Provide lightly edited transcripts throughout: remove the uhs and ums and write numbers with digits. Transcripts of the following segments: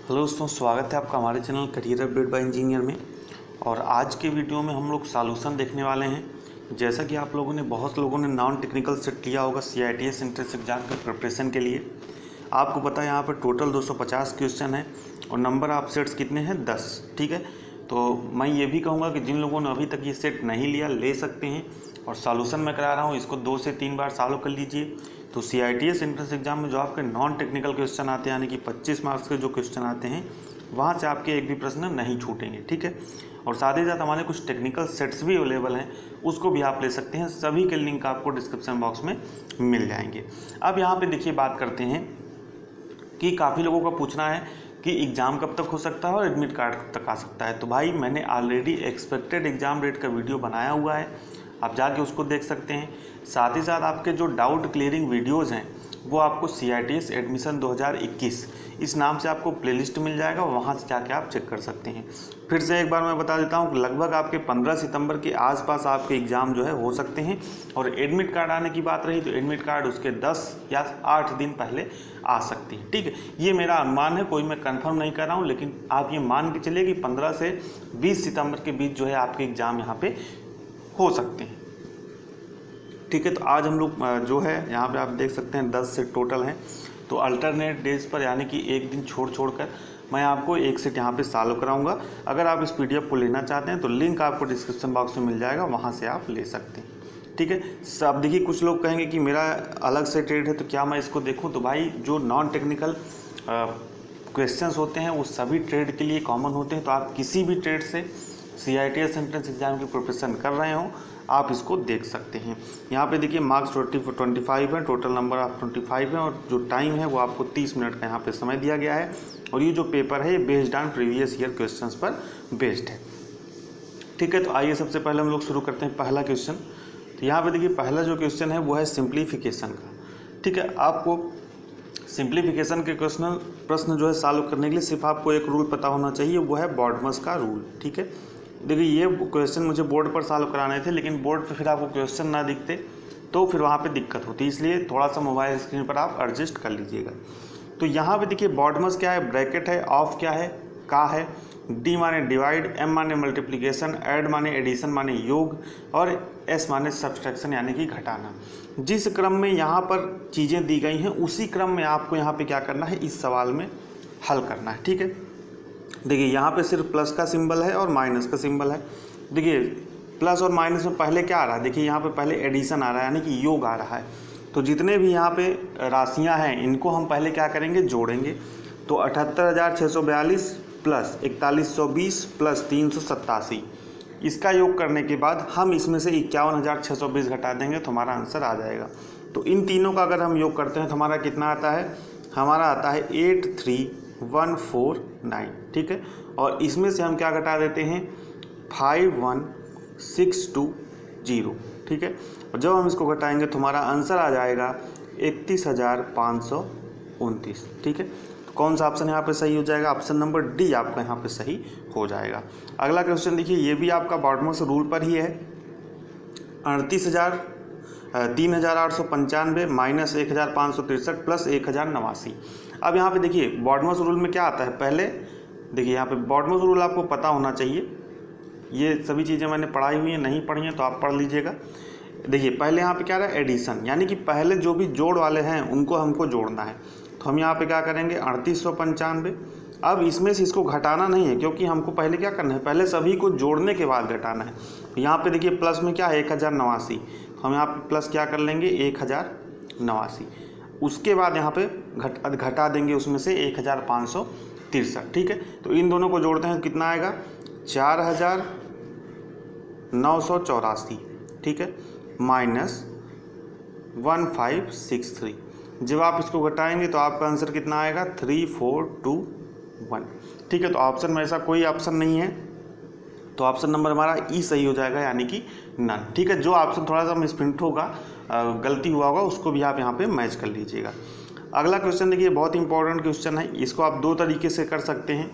Hello दोस्तों, स्वागत है आपका हमारे channel career update by engineer में। और आज के वीडियो में हम लोग सॉल्यूशन देखने वाले हैं। जैसा कि आप लोगों ने बहुत लोगों ने नॉन टेक्निकल सेट लिया होगा CITS एंट्रेंस एग्जाम के प्रिपरेशन के लिए। आपको पता है यहाँ पर टोटल 250 क्वेश्चन है और नंबर ऑफ सेट्स कितने हैं 10। ठीक है, तो मैं ये भी कहूँगा कि जिन लोगों ने अभी तक ये सेट नहीं लिया ले सकते हैं। और सॉल्यूशन मैं करा रहा हूँ, इसको 2 से 3 बार सॉल्व कर लीजिए। तो CITS एंट्रेंस एग्जाम में जो आपके नॉन टेक्निकल क्वेश्चन आते हैं, यानी कि 25 मार्क्स के जो क्वेश्चन आते हैं, वहाँ से आपके एक भी प्रश्न नहीं छूटेंगे। ठीक है, और साथ ही साथ हमारे कुछ टेक्निकल सेट्स भी अवेलेबल हैं, उसको भी आप ले सकते हैं। सभी के लिंक आपको डिस्क्रिप्शन बॉक्स में मिल जाएंगे। अब यहाँ पे देखिए बात करते हैं कि काफ़ी लोगों का पूछना है कि एग्ज़ाम कब तक हो सकता है और एडमिट कार्ड कब तक आ सकता है। तो भाई मैंने ऑलरेडी एक्सपेक्टेड एग्ज़ाम डेट का वीडियो बनाया हुआ है, आप जाके उसको देख सकते हैं। साथ ही साथ आपके जो डाउट क्लियरिंग वीडियोज़ हैं वो आपको CITS एडमिशन 2021 इस नाम से आपको प्लेलिस्ट मिल जाएगा, वहाँ से जाके आप चेक कर सकते हैं। फिर से एक बार मैं बता देता हूँ, लगभग आपके 15 सितंबर के आसपास आपके एग्ज़ाम जो है हो सकते हैं। और एडमिट कार्ड आने की बात रही तो एडमिट कार्ड उसके 10 या 8 दिन पहले आ सकती है। ठीक है, ये मेरा अनुमान है, कोई मैं कंफर्म नहीं कर रहा हूँ, लेकिन आप ये मान के चलिए कि 15 से 20 सितंबर के बीच जो है आपके एग्ज़ाम यहाँ पे हो सकते हैं। ठीक है, तो आज हम लोग जो है यहाँ पे आप देख सकते हैं 10 सेट टोटल हैं। तो अल्टरनेट डेज पर, यानी कि एक दिन छोड़ कर मैं आपको एक सेट यहाँ पे सॉल्व कराऊंगा। अगर आप इस PDF को लेना चाहते हैं तो लिंक आपको डिस्क्रिप्शन बॉक्स में मिल जाएगा, वहाँ से आप ले सकते हैं। ठीक है, अब देखिए कुछ लोग कहेंगे कि मेरा अलग से ट्रेड है तो क्या मैं इसको देखूँ। तो भाई जो नॉन टेक्निकल क्वेश्चंस होते हैं वो सभी ट्रेड के लिए कॉमन होते हैं। तो आप किसी भी ट्रेड से CITS एंट्रेंस एग्जाम की प्रिपरेशन कर रहे हो आप इसको देख सकते हैं। यहाँ पे देखिए मार्क्स 25 है, टोटल नंबर ऑफ 25 है, और जो टाइम है वो आपको 30 मिनट का यहाँ पे समय दिया गया है। और ये जो पेपर है ये based on previous year questions पर बेस्ड है। ठीक है, तो आइए सबसे पहले हम लोग शुरू करते हैं पहला क्वेश्चन। तो यहाँ पे देखिए पहला जो क्वेश्चन है वो है सिंप्लीफिकेशन का। ठीक है, आपको सिंप्लीफिकेशन के प्रश्न जो है सॉल्व करने के लिए सिर्फ आपको एक रूल पता होना चाहिए, वो है बॉडमस का रूल। ठीक है, देखिए ये क्वेश्चन मुझे बोर्ड पर सॉल्व कराने थे, लेकिन बोर्ड पे फिर आपको क्वेश्चन ना दिखते तो फिर वहाँ पे दिक्कत होती, इसलिए थोड़ा सा मोबाइल स्क्रीन पर आप एडजस्ट कर लीजिएगा। तो यहाँ पे देखिए बॉडमस क्या है, ब्रैकेट है, ऑफ क्या है, का है, D माने डिवाइड, M माने मल्टीप्लिकेशन, ऐड माने एडिशन माने योग, और S माने सब्सट्रैक्शन यानी कि घटाना। जिस क्रम में यहाँ पर चीज़ें दी गई हैं उसी क्रम में आपको यहाँ पे क्या करना है, इस सवाल में हल करना है। ठीक है, देखिए यहाँ पे सिर्फ प्लस का सिंबल है और माइनस का सिंबल है। देखिए प्लस और माइनस में पहले क्या आ रहा है, देखिए यहाँ पे पहले एडिशन आ रहा है, यानी कि योग आ रहा है। तो जितने भी यहाँ पे राशियाँ हैं इनको हम पहले क्या करेंगे, जोड़ेंगे। तो 78,642 प्लस 4120 प्लस 387, इसका योग करने के बाद हम इसमें से 51,620 घटा देंगे तो हमारा आंसर आ जाएगा। तो इन तीनों का अगर हम योग करते हैं तो हमारा कितना आता है, हमारा आता है 83,149। ठीक है, और इसमें से हम क्या घटा देते हैं, 51,620। ठीक है, और जब हम इसको घटाएंगे तो हमारा आंसर आ जाएगा 31,529। ठीक है, तो कौन सा ऑप्शन यहाँ पे सही हो जाएगा, ऑप्शन नंबर D आपका यहाँ पे सही हो जाएगा। अगला क्वेश्चन देखिए, ये भी आपका बॉडमस रूल पर ही है। 3,895 माइनस 1,563 प्लस 1,089। अब यहाँ पे देखिए बॉडमस रूल में क्या आता है, पहले देखिए यहाँ पे बॉडमस रूल आपको पता होना चाहिए। ये सभी चीज़ें मैंने पढ़ाई हुई हैं, नहीं पढ़ी हैं तो आप पढ़ लीजिएगा। देखिए पहले यहाँ पे क्या रहा है, एडिशन, यानी कि पहले जो भी जोड़ वाले हैं उनको हमको जोड़ना है। तो हम यहाँ पे क्या करेंगे, 3895। अब इसमें से इसको घटाना नहीं है, क्योंकि हमको पहले क्या करना है, पहले सभी को जोड़ने के बाद घटाना है। तो यहाँ पे देखिए प्लस में क्या है, 1,089। तो हम यहाँ पे प्लस क्या कर लेंगे, 1,089। उसके बाद यहाँ पे घटा देंगे उसमें से 1,563। ठीक है, तो इन दोनों को जोड़ते हैं कितना आएगा, 4,984। ठीक है, माइनस 1563। जब आप इसको घटाएंगे तो आपका आंसर कितना आएगा, 3421। ठीक है, तो ऑप्शन में ऐसा कोई ऑप्शन नहीं है, तो ऑप्शन नंबर हमारा ई सही हो जाएगा, यानी कि नन। ठीक है, जो ऑप्शन थोड़ा सा मिसप्रिंट होगा, गलती हुआ होगा, उसको भी आप यहाँ पे मैच कर लीजिएगा। अगला क्वेश्चन देखिए बहुत इंपॉर्टेंट क्वेश्चन है, इसको आप 2 तरीके से कर सकते हैं।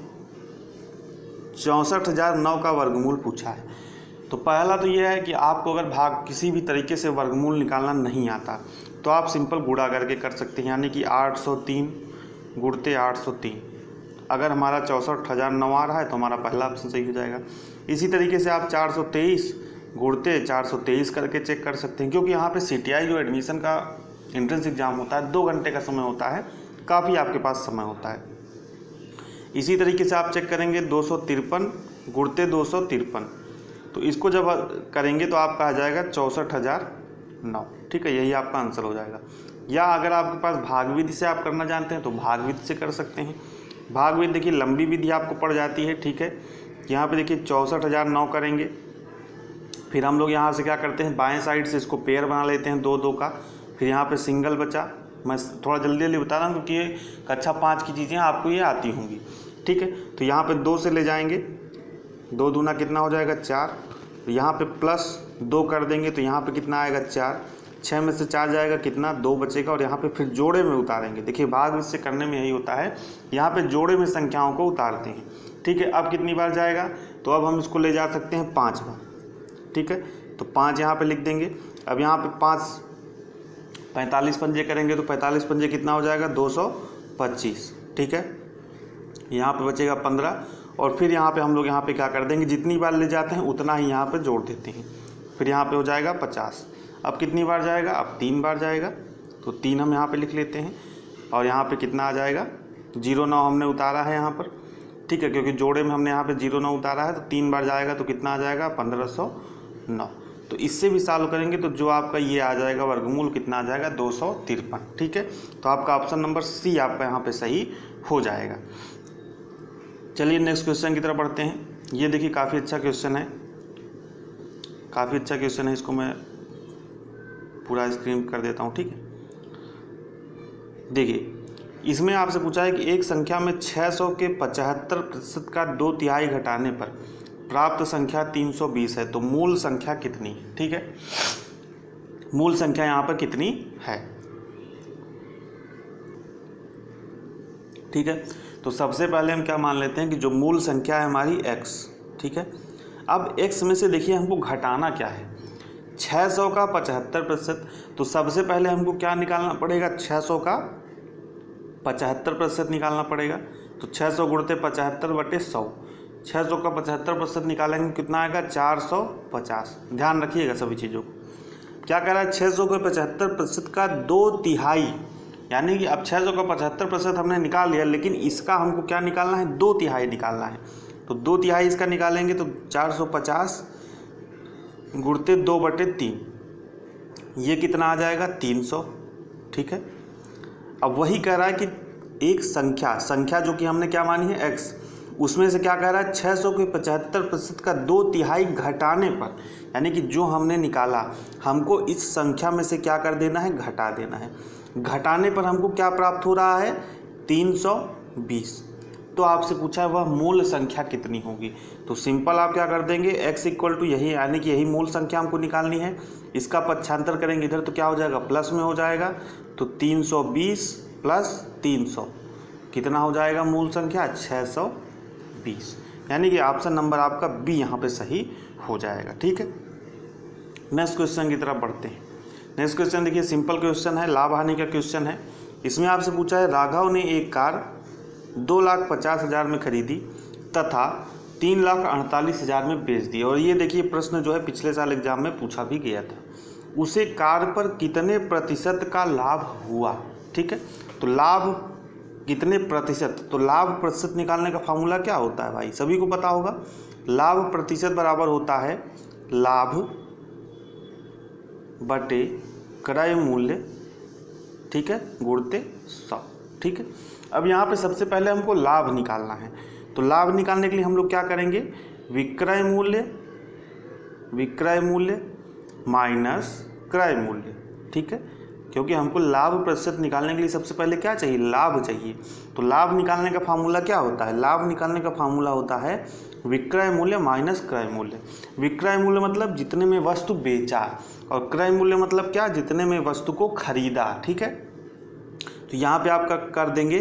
64,009 का वर्गमूल पूछा है। तो पहला तो यह है कि आपको अगर किसी भी तरीके से वर्गमूल निकालना नहीं आता तो आप सिंपल गुणा करके कर सकते हैं, यानी कि 803 गुणते 803। अगर हमारा 64,009 आ रहा है तो हमारा पहला ऑप्शन सही हो जाएगा। इसी तरीके से आप 423 गुणते 423 करके चेक कर सकते हैं, क्योंकि यहाँ पे CTI जो एडमिशन का एंट्रेंस एग्ज़ाम होता है 2 घंटे का समय होता है, काफ़ी आपके पास समय होता है। इसी तरीके से आप चेक करेंगे 253 गुणते 253, तो इसको जब करेंगे तो आपका आ जाएगा 64,009। ठीक है, यही आपका आंसर हो जाएगा। या अगर आपके पास भाग विधि से आप करना जानते हैं तो भाग विधि से कर सकते हैं। भाग विधि देखिए लंबी विधि आपको पड़ जाती है। ठीक है, यहाँ पे देखिए 64,009 करेंगे, फिर हम लोग यहाँ से क्या करते हैं, बाएं साइड से इसको पेयर बना लेते हैं 2-2 का, फिर यहाँ पे सिंगल बचा। मैं थोड़ा जल्दी जल्दी बता रहा हूँ क्योंकि ये कक्षा 5 की चीज़ें आपको ये आती होंगी। ठीक है, तो यहाँ पे 2 से ले जाएंगे, 2 दूना कितना हो जाएगा 4, यहाँ पे +2 कर देंगे तो यहाँ पे कितना आएगा 4, 6 में से 4 जाएगा कितना 2 बचेगा, और यहाँ पे फिर जोड़े में उतारेंगे। देखिए भाग इससे करने में यही होता है, यहाँ पे जोड़े में संख्याओं को उतारते हैं। ठीक है, अब कितनी बार जाएगा, तो अब हम इसको ले जा सकते हैं 5 बार। ठीक है, तो 5 यहाँ पे लिख देंगे। अब यहाँ पे 45 पंजे करेंगे तो 45 पंजे कितना हो जाएगा 225। ठीक है, यहाँ पे बचेगा 15, और फिर यहाँ पे हम लोग यहाँ पे क्या कर देंगे, जितनी बार ले जाते हैं उतना ही यहाँ पे जोड़ देते हैं, फिर यहाँ पे हो जाएगा 50। अब कितनी बार जाएगा, अब 3 बार जाएगा, तो 3 हम यहाँ पे लिख लेते हैं, और यहाँ पे कितना आ जाएगा 09 हमने उतारा है यहाँ पर। ठीक है, क्योंकि जोड़े में हमने यहाँ पे 09 उतारा है, तो 3 बार जाएगा तो कितना आ जाएगा 1509। तो इससे भी सॉल्व करेंगे तो जो आपका ये आ जाएगा वर्गमूल कितना आ जाएगा 253। ठीक है, तो आपका ऑप्शन नंबर सी आपका यहाँ पे सही हो जाएगा। चलिए नेक्स्ट क्वेश्चन की तरफ बढ़ते हैं। ये देखिए काफ़ी अच्छा क्वेश्चन है, काफ़ी अच्छा क्वेश्चन है, इसको मैं पूरा स्क्रीन कर देता हूँ। ठीक है, देखिए इसमें आपसे पूछा है कि एक संख्या में 600 के 75% का 2/3 घटाने पर प्राप्त संख्या 320 है, तो मूल संख्या कितनी है। ठीक है, मूल संख्या यहाँ पर कितनी है। ठीक है, तो सबसे पहले हम क्या मान लेते हैं कि जो मूल संख्या है हमारी x। ठीक है, अब x में से देखिए हमको घटाना क्या है, 600 का 75%, तो सबसे पहले हमको क्या निकालना पड़ेगा, 600 का 75% निकालना पड़ेगा। तो 600 गुणते 75/100, 600 का 75% निकालेंगे कितना आएगा 450। ध्यान रखिएगा सभी चीज़ों को। क्या कह रहा है, 600 के 75% का 2/3, यानी कि अब 600 का 75% हमने निकाल लिया, लेकिन इसका हमको क्या निकालना है 2/3 निकालना है। तो 2/3 इसका निकालेंगे तो 450 गुणते 2/3, ये कितना आ जाएगा 300। ठीक है, अब वही कह रहा है कि एक संख्या जो कि हमने क्या मानी है x, उसमें से क्या कह रहा है 600 के 75% का 2/3 घटाने पर, यानी कि जो हमने निकाला हमको इस संख्या में से क्या कर देना है, घटा देना है। घटाने पर हमको क्या प्राप्त हो रहा है 320। तो आपसे पूछा है वह मूल संख्या कितनी होगी, तो सिंपल आप क्या कर देंगे x = यही, यानी कि यही मूल संख्या हमको निकालनी है। इसका पक्षांतर करेंगे इधर तो क्या हो जाएगा प्लस में हो जाएगा, तो 320 + 300 कितना हो जाएगा मूल संख्या 620, यानी कि ऑप्शन नंबर आपका बी यहाँ पे सही हो जाएगा। ठीक है, नेक्स्ट क्वेश्चन की तरफ बढ़ते हैं। नेक्स्ट क्वेश्चन देखिए सिंपल क्वेश्चन है, लाभ हानि का क्वेश्चन है। इसमें आपसे पूछा है राघव ने एक कार 2,50,000 में खरीदी तथा 3,48,000 में बेच दी, और ये देखिए प्रश्न जो है पिछले साल एग्जाम में पूछा भी गया था। उसे कार पर कितने प्रतिशत का लाभ हुआ। ठीक है, तो लाभ कितने प्रतिशत, तो लाभ प्रतिशत निकालने का फार्मूला क्या होता है भाई, सभी को पता होगा। लाभ प्रतिशत बराबर होता है लाभ बटे क्रय मूल्य, ठीक है, गुणते 100। ठीक है, अब यहाँ पे सबसे पहले हमको लाभ निकालना है, तो लाभ निकालने के लिए हम लोग क्या करेंगे, विक्रय मूल्य माइनस क्रय मूल्य। ठीक है, क्योंकि हमको लाभ प्रतिशत निकालने के लिए सबसे पहले क्या चाहिए, लाभ चाहिए। तो लाभ निकालने का फार्मूला क्या होता है, लाभ निकालने का फार्मूला होता है विक्रय मूल्य माइनस क्रय मूल्य। विक्रय मूल्य मतलब जितने में वस्तु बेचा, और क्रय मूल्य मतलब क्या, जितने में वस्तु को खरीदा। ठीक है, तो यहाँ पे आप कर देंगे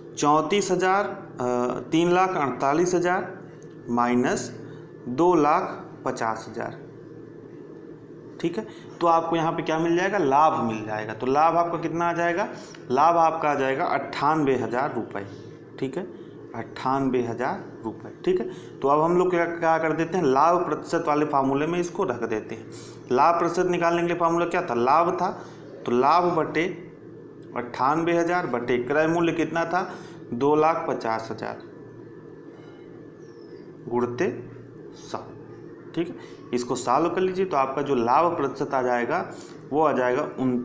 3,48,000 माइनस 2,50,000। ठीक है, तो आपको यहाँ पे क्या मिल जाएगा, लाभ मिल जाएगा। तो लाभ आपका कितना आ जाएगा, लाभ आपका आ जाएगा 98,000 रुपये। ठीक है, 98,000 रुपये। ठीक है, तो अब हम लोग क्या कर देते हैं, लाभ प्रतिशत वाले फार्मूले में इसको रख देते हैं। लाभ प्रतिशत निकालने के लिए फार्मूला क्या था, लाभ था, तो लाभ बटे 98,000 बटे क्रय मूल्य कितना था 2,50,000 गुणते 100। ठीक है, इसको सॉल्व कर लीजिए तो आपका जो लाभ प्रतिशत आ जाएगा वो आ जाएगा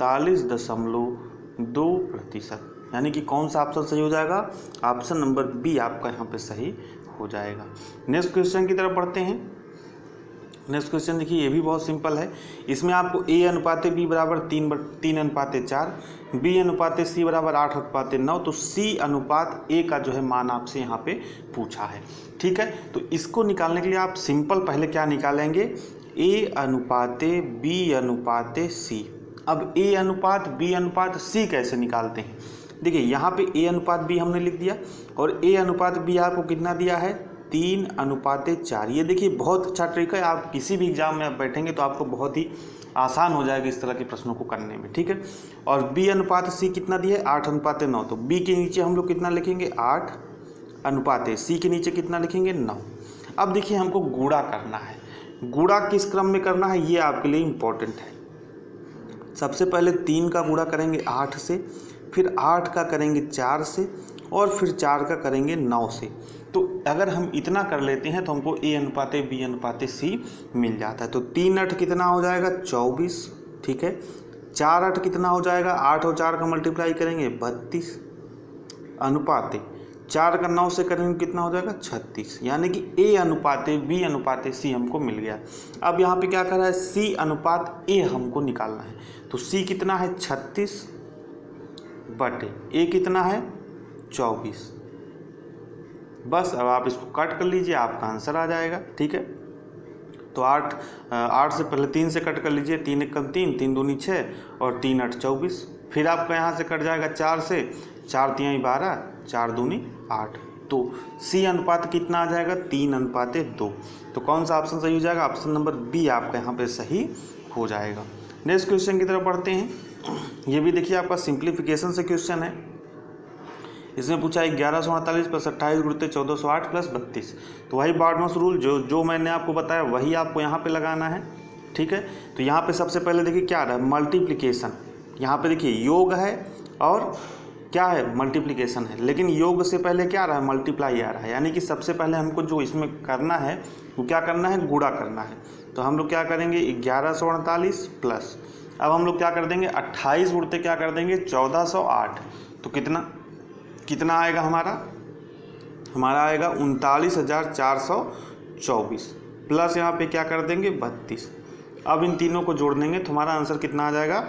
39.2%। यानी कि कौन सा ऑप्शन सही हो जाएगा, ऑप्शन नंबर बी आपका यहाँ पे सही हो जाएगा। नेक्स्ट क्वेश्चन की तरफ बढ़ते हैं। नेक्स्ट क्वेश्चन देखिए, ये भी बहुत सिंपल है। इसमें आपको a अनुपात b बराबर 3 अनुपात 4, b अनुपात c बराबर 8 अनुपात 9, तो c अनुपात a का जो है मान आपसे यहाँ पे पूछा है। ठीक है, तो इसको निकालने के लिए आप सिंपल पहले क्या निकालेंगे, a अनुपात b अनुपात c। अब a अनुपात b अनुपात c कैसे निकालते हैं, देखिए यहाँ पे a अनुपात b हमने लिख दिया और a अनुपात b आपको कितना दिया है 3 अनुपात 4। ये देखिए बहुत अच्छा ट्रिक है, आप किसी भी एग्जाम में आप बैठेंगे तो आपको बहुत ही आसान हो जाएगा इस तरह के प्रश्नों को करने में। ठीक है, और b अनुपात c कितना दिया है 8 अनुपात 9, तो b के नीचे हम लोग कितना लिखेंगे 8 अनुपात c के नीचे कितना लिखेंगे 9। अब देखिए हमको गुणा करना है, गुणा किस क्रम में करना है ये आपके लिए इम्पोर्टेंट है। सबसे पहले 3 का गुणा करेंगे 8 से, फिर 8 का करेंगे 4 से, और फिर 4 का करेंगे 9 से। तो अगर हम इतना कर लेते हैं तो हमको a अनुपात b अनुपात c मिल जाता है। तो 3 8 कितना हो जाएगा 24। ठीक है, 4 8 कितना हो जाएगा, 8 और 4 का मल्टीप्लाई करेंगे 32 अनुपात 4 का 9 से करेंगे कितना हो जाएगा 36। यानी कि a अनुपात b अनुपात c हमको मिल गया। अब यहाँ पे क्या कर रहा है, c अनुपात a हमको निकालना है। तो c कितना है 36 बटे a कितना है 24। बस अब आप इसको कट कर लीजिए, आपका आंसर आ जाएगा। ठीक है, तो 8 से पहले 3 से कट कर लीजिए, 3 1 3, 3 दूनी 6 और 3 8 24। फिर आपका यहाँ से कट जाएगा 4 से, 4 3 12, 4 दूनी 8। तो C अनुपात कितना आ जाएगा 3 अनुपात 2। तो कौन सा ऑप्शन सही हो जाएगा, ऑप्शन नंबर बी आपका यहाँ पे सही हो जाएगा। नेक्स्ट क्वेश्चन की तरफ बढ़ते हैं। ये भी देखिए आपका सिंप्लीफिकेशन से क्वेश्चन है। इसमें पूछा है 1148 + 28 गुणित 1408 + 32। तो वही बार्नौस रूल जो मैंने आपको बताया वही आपको यहाँ पे लगाना है। ठीक है, तो यहाँ पे सबसे पहले देखिए क्या रहा है मल्टीप्लिकेशन। यहाँ पे देखिए योग है और क्या है मल्टीप्लिकेशन है, लेकिन योग से पहले क्या रहा है मल्टीप्लाई आ रहा है। यानी कि सबसे पहले हमको जो इसमें करना है वो क्या करना है, गुणा करना है। तो हम लोग क्या करेंगे 1148 प्लस, अब हम लोग क्या कर देंगे 28 गुणते क्या कर देंगे 1408। तो कितना आएगा हमारा आएगा 39,424 प्लस यहाँ पे क्या कर देंगे 32। अब इन तीनों को जोड़ देंगे तो हमारा आंसर कितना आ जाएगा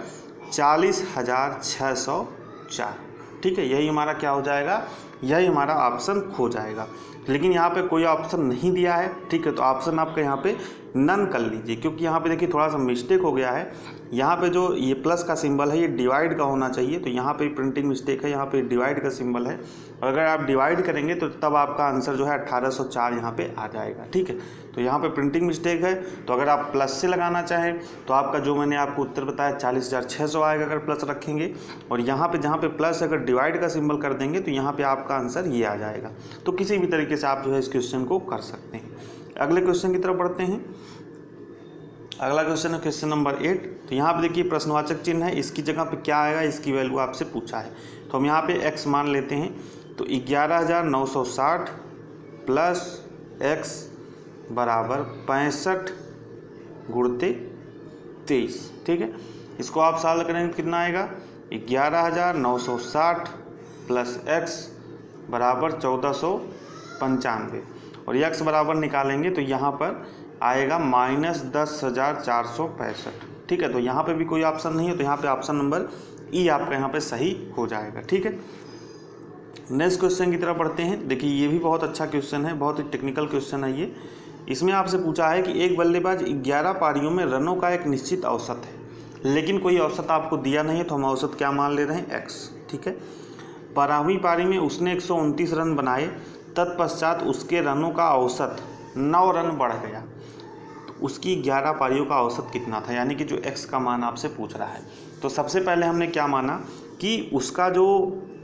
40,604। ठीक है, यही हमारा क्या हो जाएगा, यही हमारा ऑप्शन खो जाएगा। लेकिन यहाँ पे कोई ऑप्शन नहीं दिया है। ठीक है, तो ऑप्शन आपका यहाँ पे नन कर लीजिए, क्योंकि यहाँ पे देखिए थोड़ा सा मिस्टेक हो गया है। यहाँ पे जो ये प्लस का सिंबल है ये डिवाइड का होना चाहिए, तो यहाँ पे प्रिंटिंग मिस्टेक है, यहाँ पे डिवाइड का सिंबल है। और अगर आप डिवाइड करेंगे तो तब आपका आंसर जो है 1804 यहाँ पे आ जाएगा। ठीक है, तो यहाँ पे प्रिंटिंग मिस्टेक है। तो अगर आप प्लस से लगाना चाहें तो आपका जो मैंने आपको उत्तर बताया 40,600 आएगा अगर प्लस रखेंगे। और यहाँ पे जहाँ पे प्लस अगर डिवाइड का सिंबल कर देंगे तो यहाँ पे आपका आंसर ये आ जाएगा। तो किसी भी तरीके से आप जो है इस क्वेश्चन को कर सकते हैं। अगले क्वेश्चन की तरफ बढ़ते हैं। अगला क्वेश्चन है क्वेश्चन नंबर 8। तो यहाँ पे देखिए प्रश्नवाचक चिन्ह है, इसकी जगह पे क्या आएगा, इसकी वैल्यू आपसे पूछा है। तो हम यहाँ पे x मान लेते हैं। तो 11,960 प्लस x बराबर 65 गुणते 23। ठीक है, इसको आप सॉल्व करेंगे कितना आएगा 11,960 प्लस x बराबर 1495 और x बराबर निकालेंगे तो यहाँ पर आएगा -10,465। ठीक है, तो यहाँ पे भी कोई ऑप्शन नहीं है, तो यहाँ पे ऑप्शन नंबर ई आपका यहाँ पे सही हो जाएगा। ठीक है, नेक्स्ट क्वेश्चन की तरफ बढ़ते हैं। देखिए ये भी बहुत अच्छा क्वेश्चन है, बहुत ही टेक्निकल क्वेश्चन है ये। इसमें आपसे पूछा है कि एक बल्लेबाज 11 पारियों में रनों का एक निश्चित औसत है, लेकिन कोई औसत आपको दिया नहीं है, तो हम औसत क्या मान ले रहे हैं x। ठीक है, 12वीं पारी में उसने 129 रन बनाए, तत्पश्चात उसके रनों का औसत 9 रन बढ़ गया, तो उसकी 11 पारियों का औसत कितना था, यानी कि जो x का मान आपसे पूछ रहा है। तो सबसे पहले हमने क्या माना कि उसका जो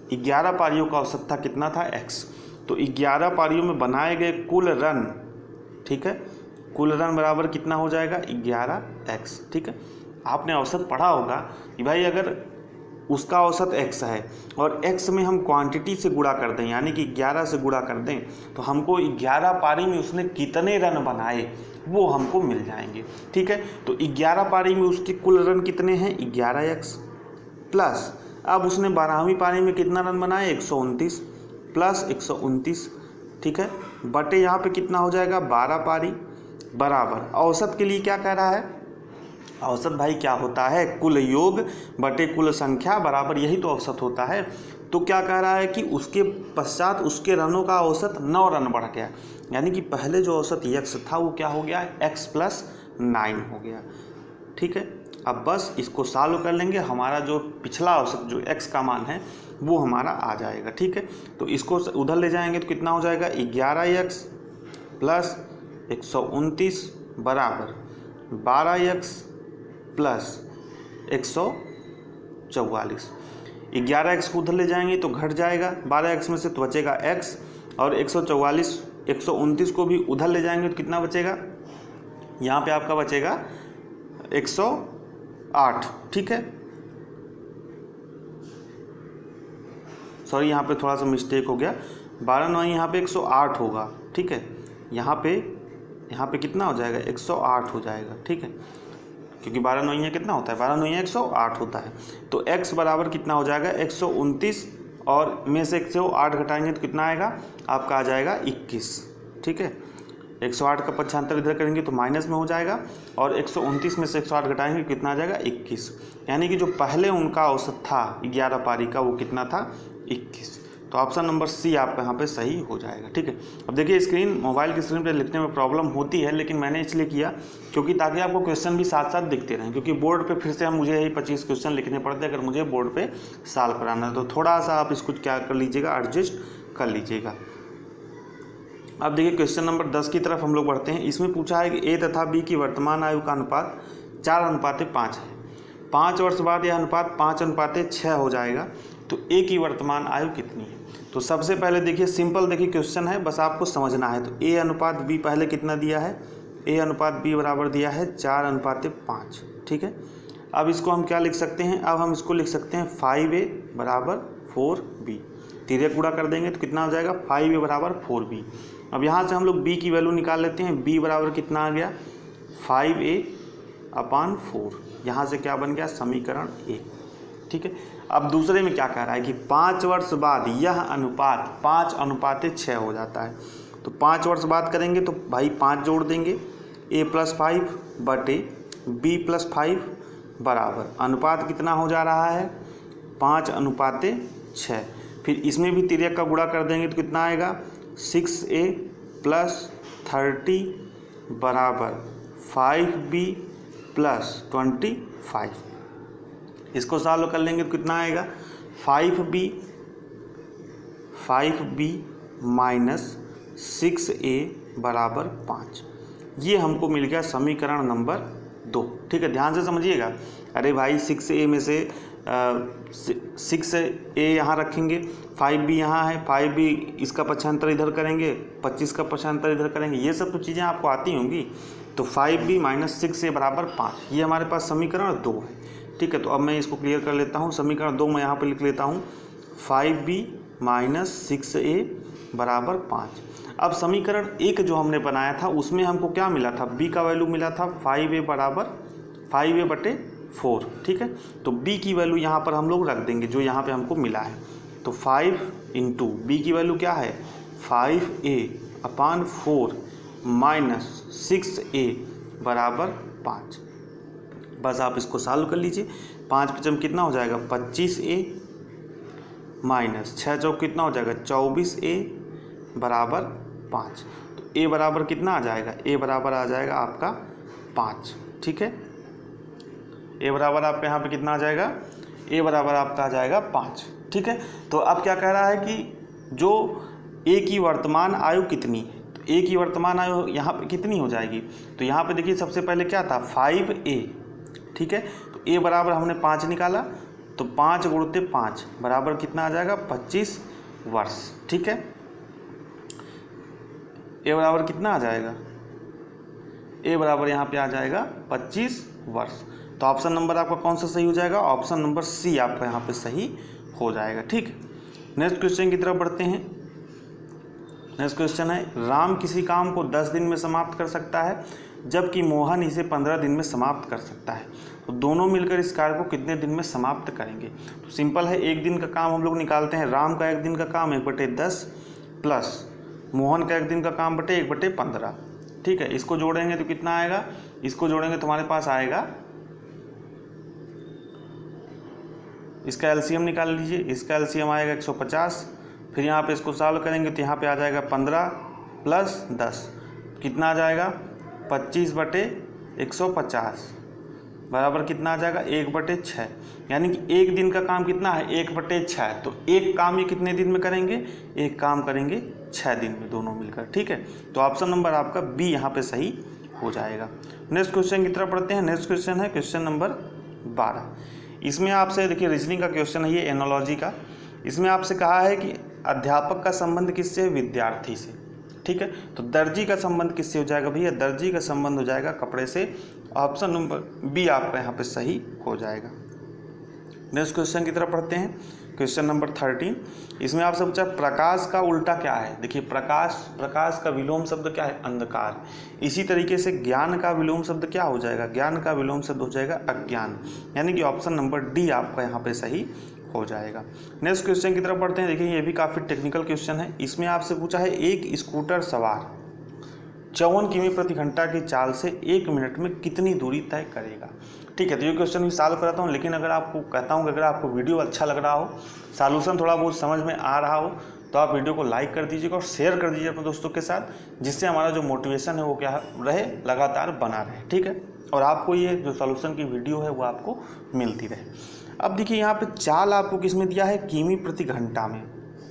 11 पारियों का औसत था कितना था x। तो 11 पारियों में बनाए गए कुल रन, ठीक है, कुल रन बराबर कितना हो जाएगा 11x। ठीक है, आपने औसत पढ़ा होगा कि भाई अगर उसका औसत x है और x में हम क्वांटिटी से गुणा कर दें, यानी कि 11 से गुणा कर दें, तो हमको 11 पारी में उसने कितने रन बनाए वो हमको मिल जाएंगे। ठीक है, तो 11 पारी में उसके कुल रन कितने हैं 11x, प्लस अब उसने 12वीं पारी में कितना रन बनाए 129 प्लस 129, ठीक है, बटे यहाँ पे कितना हो जाएगा 12 पारी, बराबर औसत के लिए क्या कह रहा है, औसत भाई क्या होता है, कुल योग बटे कुल संख्या बराबर यही तो औसत होता है। तो क्या कह रहा है कि उसके पश्चात उसके रनों का औसत 9 रन बढ़ गया, यानी कि पहले जो औसत x था वो क्या हो गया x + 9 हो गया। ठीक है, अब बस इसको सॉल्व कर लेंगे, हमारा जो पिछला औसत जो x का मान है वो हमारा आ जाएगा। ठीक है, तो इसको उधर ले जाएंगे तो कितना हो जाएगा 11x प्लस 129 बराबर 12x प्लस 144। 11x को उधर ले जाएंगे तो घट जाएगा, 12x में से तो बचेगा x, और 129 को भी उधर ले जाएंगे तो कितना बचेगा, यहाँ पे आपका बचेगा 108। ठीक है, सॉरी यहाँ पे थोड़ा सा मिस्टेक हो गया, 12 9 यहाँ पे 108 होगा। ठीक है, यहाँ पे कितना हो जाएगा 108 हो जाएगा। ठीक है, क्योंकि 12 9 कितना होता है, 12 9 108 होता है। तो x बराबर कितना हो जाएगा 129, और में से 108 घटाएंगे तो कितना आएगा आपका आ जाएगा 21। ठीक है, 108 का 75 इधर करेंगे तो माइनस में हो जाएगा, और 129 में से 108 घटाएंगे कितना आ जाएगा 21, यानी कि जो पहले उनका औसत था 11 पारी का वो कितना था 21। तो ऑप्शन नंबर सी आपका यहाँ पे सही हो जाएगा। ठीक है, अब देखिए मोबाइल की स्क्रीन पे लिखने में प्रॉब्लम होती है, लेकिन मैंने इसलिए किया क्योंकि ताकि आपको क्वेश्चन भी साथ साथ दिखते रहें, क्योंकि बोर्ड पे फिर से मुझे यही 25 क्वेश्चन लिखने पड़ते हैं अगर मुझे बोर्ड पे सॉल्व कराना है। तो थोड़ा सा आप इसको क्या कर लीजिएगा, एडजस्ट कर लीजिएगा। अब देखिए क्वेश्चन नंबर 10 की तरफ हम लोग बढ़ते हैं। इसमें पूछा है कि ए तथा बी की वर्तमान आयु का अनुपात 4:5 है। 5 वर्ष बाद यह अनुपात 5:6 हो जाएगा, तो ए की वर्तमान आयु कितनी है। तो सबसे पहले देखिए सिंपल देखिए क्वेश्चन है, बस आपको समझना है। तो ए अनुपात बी पहले कितना दिया है, ए अनुपात बी बराबर दिया है 4:5। ठीक है, अब इसको हम क्या लिख सकते हैं, अब हम इसको लिख सकते हैं 5a बराबर 4b। तिर्यक गुणा कर देंगे तो कितना हो जाएगा 5a बराबर 4b। अब यहाँ से हम लोग b की वैल्यू निकाल लेते हैं, b बराबर कितना आ गया 5a/4। यहाँ से क्या बन गया समीकरण 1। ठीक है, अब दूसरे में क्या कह रहा है कि 5 वर्ष बाद यह अनुपात 5:6 हो जाता है। तो 5 वर्ष बाद करेंगे तो भाई 5 जोड़ देंगे, a + 5 बटे b + 5 बराबर अनुपात कितना हो जा रहा है 5:6। फिर इसमें भी तिर्यक का गुणा कर देंगे तो कितना आएगा 6a + 30 बराबर 5b + 25। इसको सॉल्व कर लेंगे तो कितना आएगा 5b - 6a बराबर 5। ये हमको मिल गया समीकरण नंबर 2। ठीक है, ध्यान से समझिएगा। अरे भाई 6a में से 6a यहाँ रखेंगे, 5b यहाँ है, 5b इसका पक्षांतर इधर करेंगे, 25 का पक्षांतर इधर करेंगे, ये सब तो चीज़ें आपको आती होंगी। तो 5b - 6a बराबर 5, ये हमारे पास समीकरण 2 है। ठीक है, तो अब मैं इसको क्लियर कर लेता हूँ। समीकरण 2 मैं यहाँ पे लिख लेता हूँ 5b - 6a बराबर 5। अब समीकरण 1 जो हमने बनाया था उसमें हमको क्या मिला था, b का वैल्यू मिला था 5a बराबर 5a/4। ठीक है, तो b की वैल्यू यहाँ पर हम लोग रख देंगे जो यहाँ पे हमको मिला है। तो 5 × b की वैल्यू क्या है 5a/4 - 6a बराबर 5। बस आप इसको सॉल्व कर लीजिए। 5 × कितना हो जाएगा 25a - 6 चौक कितना हो जाएगा 24a बराबर 5। तो a बराबर कितना आ जाएगा, a बराबर आ जाएगा आपका 5। ठीक है, a बराबर आपका यहाँ पे कितना आ जाएगा, a बराबर आपका आ जाएगा 5। ठीक है, तो अब क्या कह रहा है कि जो a की वर्तमान आयु कितनी है, तो a की वर्तमान आयु यहाँ पे कितनी हो जाएगी। तो यहाँ पे देखिए सबसे पहले क्या था 5a। ठीक है, तो a बराबर हमने 5 निकाला, तो 5 गुणते 5 बराबर कितना आ जाएगा 25 वर्ष। ठीक है, ए बराबर कितना आ जाएगा, ए बराबर यहाँ पे आ जाएगा 25 वर्ष। तो ऑप्शन नंबर आपका कौन सा सही हो जाएगा, ऑप्शन नंबर सी आपका यहाँ पे सही हो जाएगा। ठीक है, नेक्स्ट क्वेश्चन की तरफ बढ़ते हैं। नेक्स्ट क्वेश्चन है, राम किसी काम को 10 दिन में समाप्त कर सकता है जबकि मोहन इसे 15 दिन में समाप्त कर सकता है, तो दोनों मिलकर इस कार्य को कितने दिन में समाप्त करेंगे। तो सिंपल है, एक दिन का काम हम लोग निकालते हैं, राम का एक दिन का काम 1/10 प्लस मोहन का एक दिन का काम बटे 1/15। ठीक है, इसको जोड़ेंगे तो कितना आएगा, इसको जोड़ेंगे तो हमारे पास आएगा, इसका एलसीएम निकाल लीजिए, इसका एलसीएम आएगा 150, फिर यहाँ पे इसको सॉल्व करेंगे तो यहाँ पे आ जाएगा 15 प्लस 10 कितना आ जाएगा 25/150 बराबर कितना आ जाएगा 1/6। यानी कि एक दिन का काम कितना है 1/6, तो एक काम ये कितने दिन में करेंगे, एक काम करेंगे 6 दिन में दोनों मिलकर। ठीक है, तो ऑप्शन नंबर आपका बी यहाँ पे सही हो जाएगा। नेक्स्ट क्वेश्चन की तरफ पढ़ते हैं। नेक्स्ट क्वेश्चन है क्वेश्चन नंबर 12। इसमें आपसे देखिए रीजनिंग का क्वेश्चन है ये, एनोलॉजी का। इसमें आपसे कहा है कि अध्यापक का संबंध किससे है, विद्यार्थी से। ठीक है, तो दर्जी का संबंध किससे हो जाएगा भैया, दर्जी का संबंध हो जाएगा कपड़े से। ऑप्शन नंबर बी आपका यहाँ पे सही हो जाएगा। नेक्स्ट क्वेश्चन की तरफ पढ़ते हैं, क्वेश्चन नंबर 13। इसमें आपसे पूछा प्रकाश का उल्टा क्या है। देखिए प्रकाश का विलोम शब्द क्या है, अंधकार। इसी तरीके से ज्ञान का विलोम शब्द क्या हो जाएगा, ज्ञान का विलोम शब्द हो जाएगा अज्ञान। यानी कि ऑप्शन नंबर डी आपका यहाँ पे सही हो जाएगा। नेक्स्ट क्वेश्चन की तरफ पढ़ते हैं। देखिए ये भी काफ़ी टेक्निकल क्वेश्चन है। इसमें आपसे पूछा है एक स्कूटर सवार 54 किमी प्रति घंटा की चाल से 1 मिनट में कितनी दूरी तय करेगा। ठीक है, तो ये क्वेश्चन भी सॉल्व कराता हूँ, लेकिन अगर आपको कहता हूँ कि अगर आपको वीडियो अच्छा लग रहा हो, सॉल्यूशन थोड़ा बहुत समझ में आ रहा हो, तो आप वीडियो को लाइक कर दीजिएगा और शेयर कर दीजिए अपने दोस्तों के साथ, जिससे हमारा जो मोटिवेशन है वो क्या रहे, लगातार बना रहे। ठीक है, और आपको ये जो सॉल्यूशन की वीडियो है वो आपको मिलती रहे। अब देखिए यहाँ पे चाल आपको किस में दिया है, किमी प्रति घंटा में,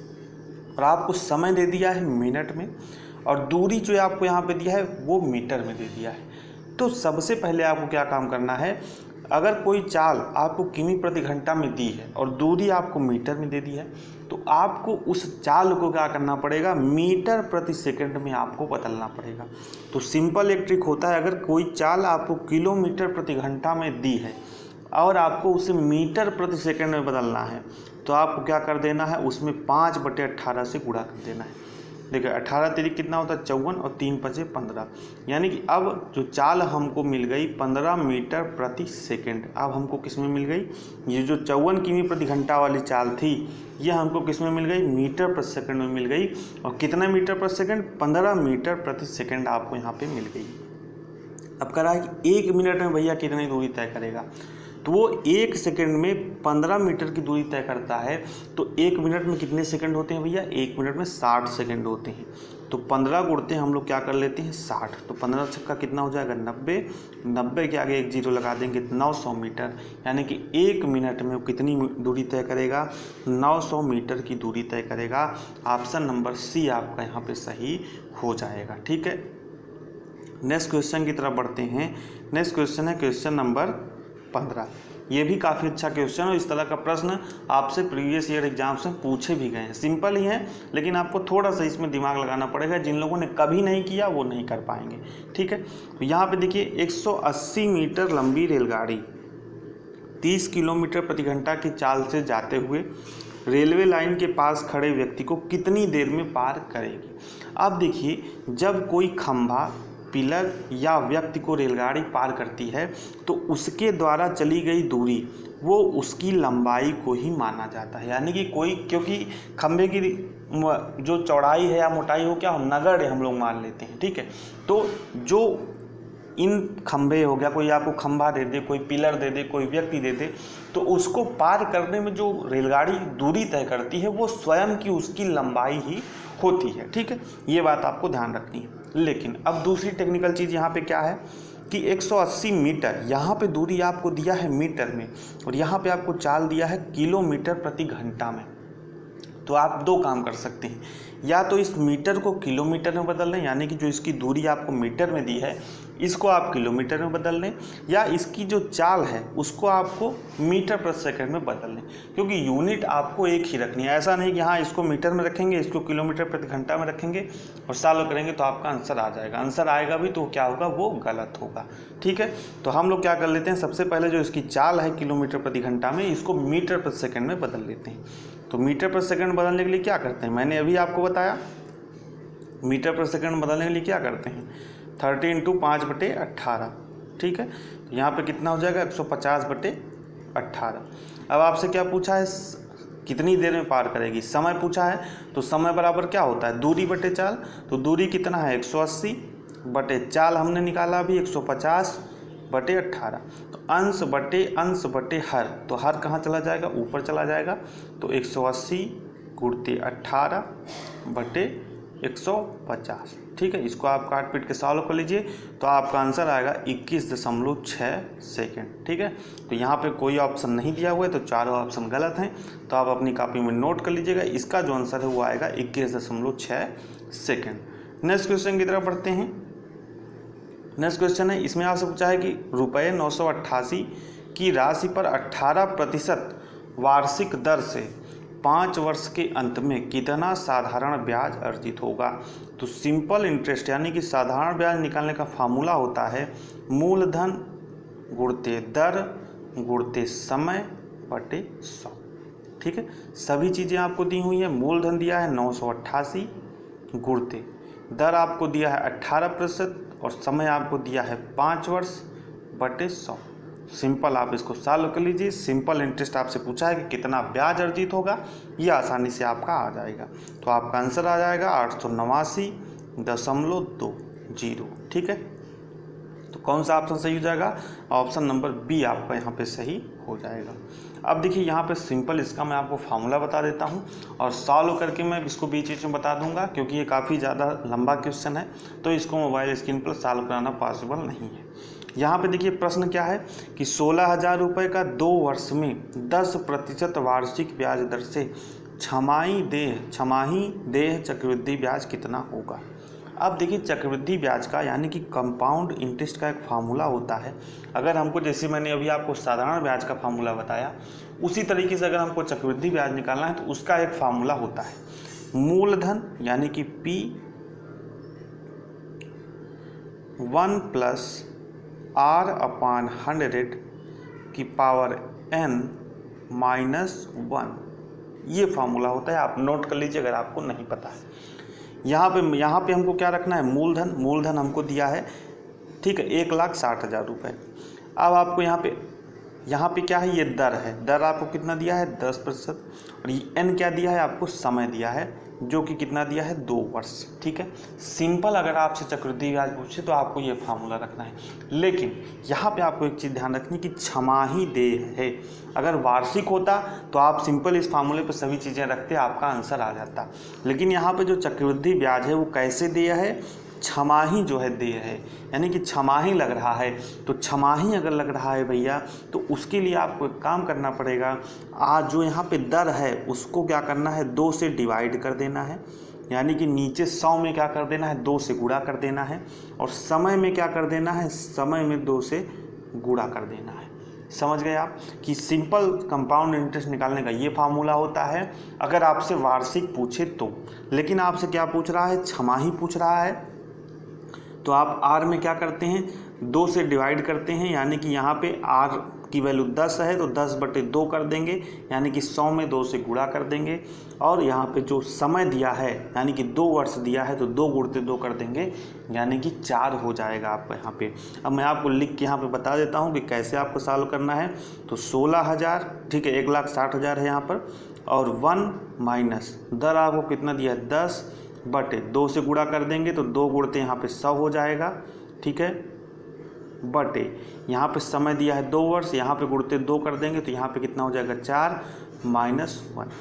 और आपको समय दे दिया है मिनट में, और दूरी जो आपको यहाँ पे दिया है वो मीटर में दे दिया है। तो सबसे पहले आपको क्या काम करना है, अगर कोई चाल आपको किमी प्रति घंटा में दी है और दूरी आपको मीटर में दे दी है, तो आपको उस चाल को क्या करना पड़ेगा, मीटर प्रति सेकंड में आपको बदलना पड़ेगा। तो सिंपल एक ट्रिक होता है, अगर कोई चाल आपको किलोमीटर प्रति घंटा में दी है और आपको उसे मीटर प्रति सेकंड में बदलना है, तो आपको क्या कर देना है, उसमें 5/18 से गुणा कर देना है। देखिए 18 तिरिक कितना होता है 54 और 3 5 15, यानी कि अब जो चाल हमको मिल गई 15 मीटर प्रति सेकंड। अब हमको किस में मिल गई, ये जो 54 किमी प्रति घंटा वाली चाल थी ये हमको किस में मिल गई, मीटर प्रति सेकंड में मिल गई। और कितना मीटर प्रति सेकंड, 15 मीटर प्रति सेकंड आपको यहाँ पे मिल गई। अब कह रहा है कि 1 मिनट में भैया कितनी दूरी तय करेगा, तो वो 1 सेकंड में 15 मीटर की दूरी तय करता है। तो 1 मिनट में कितने सेकंड होते हैं भैया, 1 मिनट में 60 सेकंड होते हैं। तो 15 गुणते हैं हम लोग क्या कर लेते हैं 60, तो 15 छक्का कितना हो जाएगा 90, 90 के आगे 1 जीरो लगा देंगे 900 मीटर। यानी कि 1 मिनट में कितनी दूरी तय करेगा, 900 मीटर की दूरी तय करेगा। ऑप्शन नंबर सी आपका यहाँ पे सही हो जाएगा। ठीक है, नेक्स्ट क्वेश्चन की तरफ बढ़ते हैं। नेक्स्ट क्वेश्चन है क्वेश्चन नंबर 15। ये भी काफ़ी अच्छा क्वेश्चन है। इस तरह का प्रश्न आपसे प्रीवियस ईयर एग्जाम्स में पूछे भी गए हैं। सिंपल ही है, लेकिन आपको थोड़ा सा इसमें दिमाग लगाना पड़ेगा। जिन लोगों ने कभी नहीं किया वो नहीं कर पाएंगे। ठीक है, तो यहाँ पे देखिए 180 मीटर लंबी रेलगाड़ी 30 किलोमीटर प्रति घंटा की चाल से जाते हुए रेलवे लाइन के पास खड़े व्यक्ति को कितनी देर में पार करेगी। अब देखिए, जब कोई खंभा, पिलर या व्यक्ति को रेलगाड़ी पार करती है तो उसके द्वारा चली गई दूरी वो उसकी लंबाई को ही माना जाता है। यानी कि कोई, क्योंकि खंभे की जो चौड़ाई है या मोटाई हो क्या हो, नगण्य हम लोग मान लेते हैं। ठीक है, तो जो इन खंभे हो गया, कोई आपको खंभा दे दे, कोई पिलर दे दे, कोई व्यक्ति दे दे, तो उसको पार करने में जो रेलगाड़ी दूरी तय करती है वो स्वयं की उसकी लंबाई ही होती है। ठीक है, ये बात आपको ध्यान रखनी है। लेकिन अब दूसरी टेक्निकल चीज़ यहाँ पे क्या है कि 180 मीटर यहाँ पे दूरी आपको दिया है मीटर में, और यहाँ पे आपको चाल दिया है किलोमीटर प्रति घंटा में। तो आप दो काम कर सकते हैं, या तो इस मीटर को किलोमीटर में बदल लें, यानी कि जो इसकी दूरी आपको मीटर में दी है इसको आप किलोमीटर में बदल लें, या इसकी जो चाल है उसको आपको मीटर प्रति सेकंड में बदल लें, क्योंकि यूनिट आपको एक ही रखनी है। ऐसा नहीं कि हाँ इसको मीटर में रखेंगे, इसको किलोमीटर प्रति घंटा में रखेंगे और सॉल्व करेंगे तो आपका आंसर आ जाएगा। आंसर आएगा भी तो क्या होगा, वो गलत होगा। ठीक है, तो हम लोग क्या कर लेते हैं, सबसे पहले जो इसकी चाल है किलोमीटर प्रति घंटा में, इसको मीटर प्रति सेकंड में बदल लेते हैं। तो मीटर प्रति सेकंड बदलने के लिए क्या करते हैं, मैंने अभी आपको बताया, मीटर प्रति सेकंड बदलने के लिए क्या करते हैं, 30 × 5/18। ठीक है, तो यहाँ पे कितना हो जाएगा, 150/18। अब आपसे क्या पूछा है, कितनी देर में पार करेगी, समय पूछा है, तो समय बराबर क्या होता है, दूरी बटे चाल। तो दूरी कितना है, 180 बटे चाल हमने निकाला अभी 150/18। तो अंश बटे हर, तो हर कहाँ चला जाएगा, ऊपर चला जाएगा। तो 180 × 18/150। ठीक है, इसको आप काट पीट के सॉल्व कर लीजिए तो आपका आंसर आएगा 21.6 सेकेंड। ठीक है, तो यहाँ पे कोई ऑप्शन नहीं दिया हुआ है तो चारों ऑप्शन गलत हैं, तो आप अपनी कॉपी में नोट कर लीजिएगा। इसका जो आंसर है वो आएगा 21.6 सेकेंड। नेक्स्ट क्वेश्चन की तरफ बढ़ते हैं। नेक्स्ट क्वेश्चन है, इसमें आपसे पूछा है कि ₹988 की राशि पर 18% वार्षिक दर से 5 वर्ष के अंत में कितना साधारण ब्याज अर्जित होगा। तो सिंपल इंटरेस्ट यानी कि साधारण ब्याज निकालने का फार्मूला होता है मूलधन गुणते दर गुणते समय बटे 100। ठीक है, सभी चीज़ें आपको दी हुई हैं। मूलधन दिया है 988, गुणते दर आपको दिया है 18% और समय आपको दिया है 5 वर्ष बटे 100। सिंपल आप इसको सॉल्व कर लीजिए। सिंपल इंटरेस्ट आपसे पूछा है कि कितना ब्याज अर्जित होगा, ये आसानी से आपका आ जाएगा। तो आपका आंसर आ जाएगा 889.20। ठीक है, तो कौन सा ऑप्शन सही हो जाएगा, ऑप्शन नंबर बी आपका यहाँ पे सही हो जाएगा। अब देखिए यहाँ पे सिंपल इसका मैं आपको फार्मूला बता देता हूँ और सॉल्व करके मैं इसको बीच बीच में बता दूंगा, क्योंकि ये काफ़ी ज़्यादा लंबा क्वेश्चन है तो इसको मोबाइल स्क्रीन पर सॉल्व कराना पॉसिबल नहीं है। यहाँ पे देखिए प्रश्न क्या है कि 16,000 रुपये का 2 वर्ष में 10% वार्षिक ब्याज दर से छमाही देय चक्रवृद्धि ब्याज कितना होगा। अब देखिए चक्रवृद्धि ब्याज का यानी कि कंपाउंड इंटरेस्ट का एक फार्मूला होता है। अगर हमको, जैसे मैंने अभी आपको साधारण ब्याज का फार्मूला बताया, उसी तरीके से अगर हमको चक्रवृद्धि ब्याज निकालना है तो उसका एक फार्मूला होता है मूलधन यानी कि P1 + R/100 की पावर n - 1। ये फार्मूला होता है, आप नोट कर लीजिए अगर आपको नहीं पता है। यहाँ पे हमको क्या रखना है, मूलधन हमको दिया है, ठीक है, 1,60,000 रुपये। अब आपको यहाँ पे क्या है, ये दर है, दर आपको कितना दिया है 10%, और ये n क्या दिया है आपको, समय दिया है जो कि कितना दिया है 2 वर्ष। ठीक है, सिंपल अगर आपसे चक्रवृद्धि ब्याज पूछे तो आपको ये फार्मूला रखना है। लेकिन यहाँ पे आपको एक चीज़ ध्यान रखनी कि छमाही देय है। अगर वार्षिक होता तो आप सिंपल इस फार्मूले पर सभी चीज़ें रखते, आपका आंसर आ जाता। लेकिन यहाँ पे जो चक्रवृद्धि ब्याज है वो कैसे देय है, छमाही जो है देय है, यानी कि छमाही लग रहा है। तो छमाही अगर लग रहा है भैया तो उसके लिए आपको एक काम करना पड़ेगा, आज जो यहाँ पे दर है उसको क्या करना है, 2 से डिवाइड कर देना है, यानी कि नीचे 100 में क्या कर देना है, 2 से गुणा कर देना है, और समय में क्या कर देना है, समय में 2 से गुणा कर देना है। समझ गए आप कि सिंपल कंपाउंड इंटरेस्ट निकालने का ये फार्मूला होता है अगर आपसे वार्षिक पूछे तो। लेकिन आपसे क्या पूछ रहा है, छमाही पूछ रहा है, तो आप r में क्या करते हैं, 2 से डिवाइड करते हैं, यानी कि यहाँ पे r की वैल्यू 10 है तो 10/2 कर देंगे, यानी कि 100 में 2 से गुणा कर देंगे, और यहाँ पे जो समय दिया है यानी कि 2 वर्ष दिया है तो 2 × 2 कर देंगे, यानी कि 4 हो जाएगा आपका यहाँ पे। अब मैं आपको लिख के यहाँ पे बता देता हूँ कि कैसे आपको सॉल्व करना है। तो 16,000, ठीक है, 1,60,000 है यहाँ पर, और 1 माइनस दर आपको कितना दिया है 10/2 से गुणा कर देंगे तो 2 गुणते यहाँ पे 100 हो जाएगा, ठीक है, बटे यहाँ पे समय दिया है 2 वर्ष, यहाँ पे गुणते 2 कर देंगे तो यहाँ पे कितना हो जाएगा 4 - 1।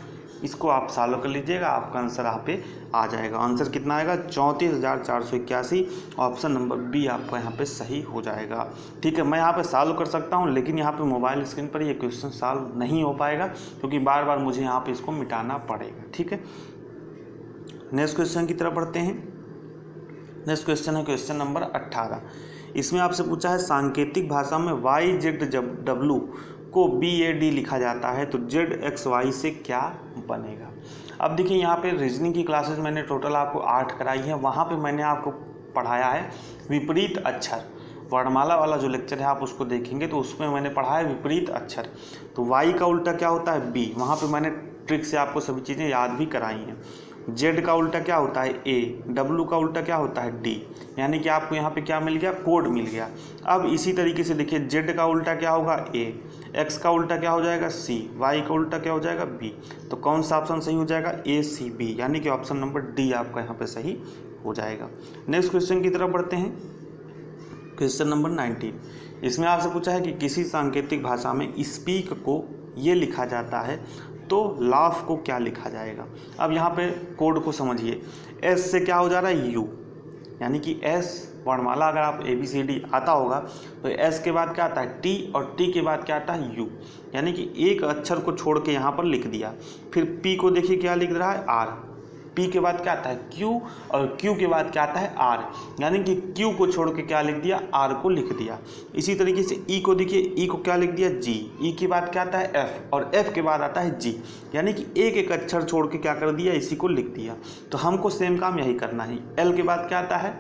इसको आप सॉल्व कर लीजिएगा, आपका आंसर यहाँ पे आ जाएगा। आंसर कितना आएगा 34,481। ऑप्शन नंबर बी आपका यहाँ पे सही हो जाएगा। ठीक है, मैं यहाँ पे सॉल्व कर सकता हूँ, लेकिन यहाँ पे मोबाइल स्क्रीन पर ये क्वेश्चन सॉल्व नहीं हो पाएगा, क्योंकि बार बार मुझे यहाँ पे इसको मिटाना पड़ेगा। ठीक है, नेक्स्ट क्वेश्चन की तरफ बढ़ते हैं। नेक्स्ट क्वेश्चन है क्वेश्चन नंबर 18। इसमें आपसे पूछा है सांकेतिक भाषा में YZW को BAD लिखा जाता है तो ZXY से क्या बनेगा। अब देखिए यहाँ पे रीजनिंग की क्लासेस मैंने टोटल आपको 8 कराई है। वहाँ पे मैंने आपको पढ़ाया है विपरीत अक्षर, वर्णमाला वाला जो लेक्चर है आप उसको देखेंगे तो उसमें मैंने पढ़ा है विपरीत अक्षर। तो Y का उल्टा क्या होता है B, वहाँ पे मैंने ट्रिक से आपको सभी चीज़ें याद भी कराई हैं। Z का उल्टा क्या होता है A, W का उल्टा क्या होता है D, यानी कि आपको यहाँ पे क्या मिल गया, कोड मिल गया। अब इसी तरीके से देखिए Z का उल्टा क्या होगा A, X का उल्टा क्या हो जाएगा C, Y का उल्टा क्या हो जाएगा B। तो कौन सा ऑप्शन सही हो जाएगा ACB, यानी कि ऑप्शन नंबर D आपका यहाँ पे सही हो जाएगा। नेक्स्ट क्वेश्चन की तरफ बढ़ते हैं, क्वेश्चन नंबर 19। इसमें आपसे पूछा है कि किसी सांकेतिक भाषा में स्पीक को ये लिखा जाता है तो लाफ को क्या लिखा जाएगा। अब यहाँ पे कोड को समझिए, एस से क्या हो जा रहा है यू, यानी कि एस वर्णमाला अगर आप ABCD आता होगा तो एस के बाद क्या आता है टी और टी के बाद क्या आता है यू, यानी कि एक अक्षर को छोड़ के यहाँ पर लिख दिया। फिर पी को देखिए क्या लिख रहा है आर, पी के बाद क्या आता है क्यू और क्यू के बाद क्या आता है आर, यानी कि क्यू को छोड़ के क्या लिख दिया आर को लिख दिया। इसी तरीके से ई को देखिए, ई को क्या लिख दिया जी, ई के बाद क्या आता है एफ और एफ के बाद आता है जी, यानी कि एक एक अक्षर छोड़ के क्या कर दिया इसी को लिख दिया। तो हमको सेम काम यही करना है। एल के बाद क्या आता है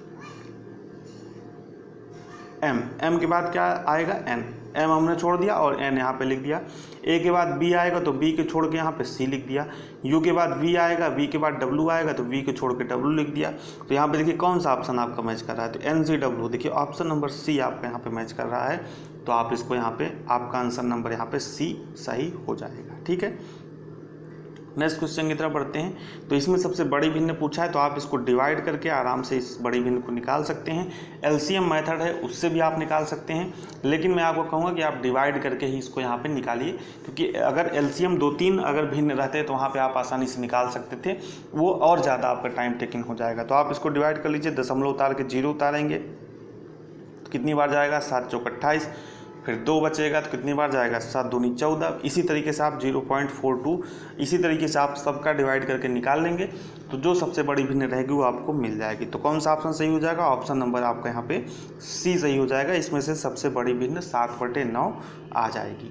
एम, एम के बाद क्या आएगा एन, एम हमने छोड़ दिया और एन यहाँ पे लिख दिया। ए के बाद बी आएगा तो बी के छोड़ के यहाँ पे सी लिख दिया। यू के बाद वी आएगा, वी के बाद डब्ल्यू आएगा तो वी के छोड़ के डब्ल्यू लिख दिया। तो यहाँ पे देखिए कौन सा ऑप्शन आपका मैच कर रहा है, तो NCW देखिए ऑप्शन नंबर सी आपका यहाँ पे मैच कर रहा है। तो आप इसको यहाँ पे आपका आंसर नंबर यहाँ पे सी सही हो जाएगा। ठीक है, नेक्स्ट क्वेश्चन की तरफ बढ़ते हैं। तो इसमें सबसे बड़ी भिन्न पूछा है तो आप इसको डिवाइड करके आराम से इस बड़ी भिन्न को निकाल सकते हैं। LCM मेथड है उससे भी आप निकाल सकते हैं, लेकिन मैं आपको कहूँगा कि आप डिवाइड करके ही इसको यहाँ पे निकालिए, क्योंकि अगर LCM 2-3 अगर भिन्न रहते तो वहाँ पे आप आसानी से निकाल सकते थे, वो और ज़्यादा आपका टाइम टेकिंग हो जाएगा। तो आप इसको डिवाइड कर लीजिए, दशमलव उतार के 0 उतारेंगे तो कितनी बार जाएगा 7 चौक 28, फिर 2 बचेगा तो कितनी बार जाएगा 7 दूनी 14। इसी तरीके से आप 0.42 इसी तरीके से आप सबका डिवाइड करके निकाल लेंगे तो जो सबसे बड़ी भिन्न रहेगी वो आपको मिल जाएगी। तो कौन सा ऑप्शन सही हो जाएगा, ऑप्शन नंबर आपका यहाँ पे सी सही हो जाएगा। इसमें से सबसे बड़ी भिन्न 7/9 आ जाएगी।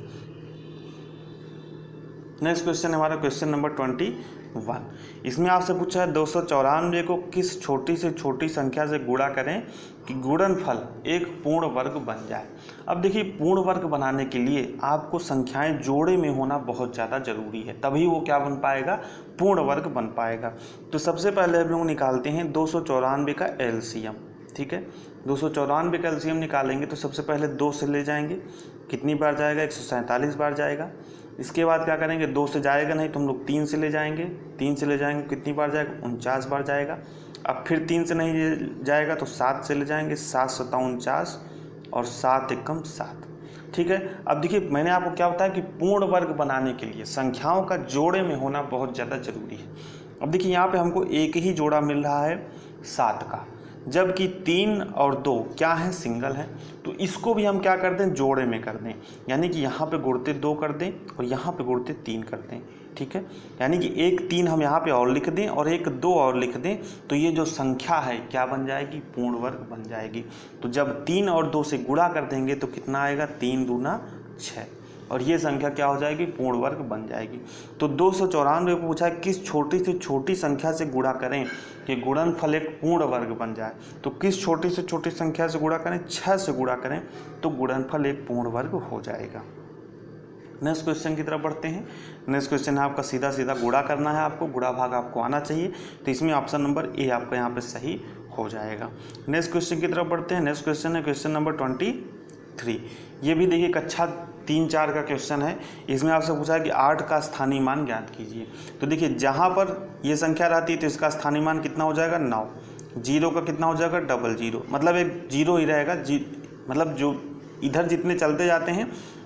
नेक्स्ट क्वेश्चन हमारा क्वेश्चन नंबर 21। इसमें आपसे पूछा है 294 को किस छोटी से छोटी संख्या से गुणा करें कि गुणनफल एक पूर्ण वर्ग बन जाए। अब देखिए पूर्ण वर्ग बनाने के लिए आपको संख्याएं जोड़े में होना बहुत ज़्यादा जरूरी है, तभी वो क्या बन पाएगा, पूर्ण वर्ग बन पाएगा। तो सबसे पहले हम लोग निकालते हैं 294 का LCM। ठीक है, 294 का LCM निकालेंगे तो सबसे पहले 2 से ले जाएंगे, कितनी बार जाएगा 147 बार जाएगा। इसके बाद क्या करेंगे, 2 से जाएगा नहीं तो हम लोग 3 से ले जाएंगे, 3 से ले जाएंगे कितनी बार जाएगा 49 बार जाएगा। अब फिर 3 से नहीं जाएगा तो 7 से ले जाएंगे, 7 7 49 और 7 एकम 7। ठीक है, अब देखिए मैंने आपको क्या बताया कि पूर्ण वर्ग बनाने के लिए संख्याओं का जोड़े में होना बहुत ज़्यादा जरूरी है। अब देखिए यहाँ पे हमको एक ही जोड़ा मिल रहा है 7 का, जबकि 3 और 2 क्या है, सिंगल है। तो इसको भी हम क्या कर दें, जोड़े में कर दें, यानी कि यहाँ पे गुणते 2 कर दें और यहाँ पे गुणते 3 कर दें। ठीक है, यानी कि एक 3 हम यहाँ पे और लिख दें और एक 2 और लिख दें, तो ये जो संख्या है क्या बन जाएगी, पूर्ण वर्ग बन जाएगी। तो जब 3 और 2 से गुणा कर देंगे तो कितना आएगा, 3 दूना 6 और ये संख्या क्या हो जाएगी, पूर्ण वर्ग बन जाएगी। तो 294 को पूछा है किस छोटी से छोटी संख्या से गुणा करें कि गुणनफल एक पूर्ण वर्ग बन जाए। तो किस छोटी से छोटी संख्या से गुणा करें, 6 से गुणा करें तो गुणनफल एक पूर्ण वर्ग हो जाएगा। नेक्स्ट क्वेश्चन की तरफ बढ़ते हैं। नेक्स्ट क्वेश्चन है आपका सीधा सीधा गुणा करना है, आपको गुणा भाग आपको आना चाहिए। तो इसमें ऑप्शन नंबर ए आपका यहाँ पे सही हो जाएगा। नेक्स्ट क्वेश्चन की तरफ बढ़ते हैं। नेक्स्ट क्वेश्चन है क्वेश्चन नंबर 23। ये भी देखिए कक्षा 3-4 का क्वेश्चन है। इसमें आपसे पूछा है कि 8 का स्थानीय मान ज्ञात कीजिए। तो देखिए जहाँ पर ये संख्या रहती है तो इसका स्थानीय मान कितना हो जाएगा, 9। 0 का कितना हो जाएगा, 00, मतलब एक 0 ही रहेगा। मतलब जो इधर जितने चलते जाते हैं